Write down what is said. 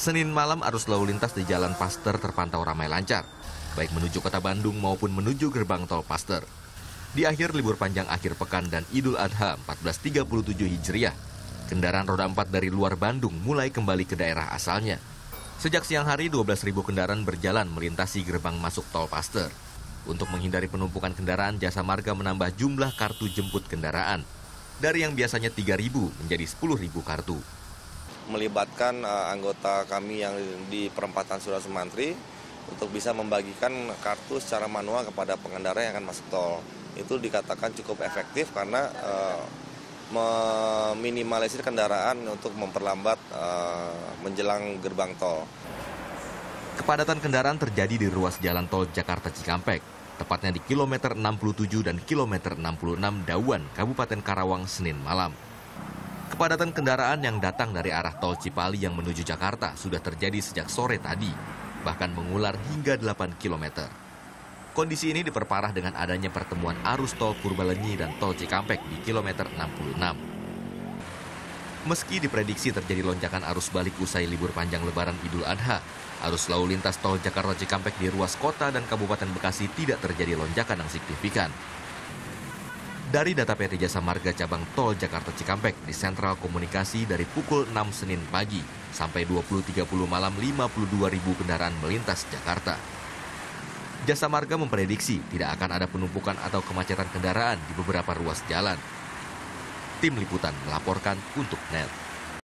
Senin malam arus lalu lintas di Jalan Paster terpantau ramai lancar, baik menuju kota Bandung maupun menuju gerbang tol Paster. Di akhir libur panjang akhir pekan dan Idul Adha 1437 Hijriah, kendaraan roda 4 dari luar Bandung mulai kembali ke daerah asalnya. Sejak siang hari, 12.000 kendaraan berjalan melintasi gerbang masuk tol Paster. Untuk menghindari penumpukan kendaraan, Jasa Marga menambah jumlah kartu jemput kendaraan. Dari yang biasanya 3.000 menjadi 10.000 kartu. Melibatkan anggota kami yang di perempatan Surat Sumantri untuk bisa membagikan kartu secara manual kepada pengendara yang akan masuk tol. Itu dikatakan cukup efektif karena meminimalisir kendaraan untuk memperlambat menjelang gerbang tol. Kepadatan kendaraan terjadi di ruas jalan tol Jakarta Cikampek, tepatnya di kilometer 67 dan kilometer 66 Dawan, Kabupaten Karawang, Senin malam. Kepadatan kendaraan yang datang dari arah tol Cipali yang menuju Jakarta sudah terjadi sejak sore tadi, bahkan mengular hingga 8 km. Kondisi ini diperparah dengan adanya pertemuan arus tol Purbalenyi dan tol Cikampek di kilometer 66. Meski diprediksi terjadi lonjakan arus balik usai libur panjang Lebaran Idul Adha, arus lalu lintas tol Jakarta Cikampek di ruas kota dan Kabupaten Bekasi tidak terjadi lonjakan yang signifikan. Dari data PT Jasa Marga cabang tol Jakarta Cikampek di sentral komunikasi dari pukul 6 Senin pagi sampai 20.30 malam 52.000 kendaraan melintas Jakarta. Jasa Marga memprediksi tidak akan ada penumpukan atau kemacetan kendaraan di beberapa ruas jalan. Tim Liputan melaporkan untuk NET.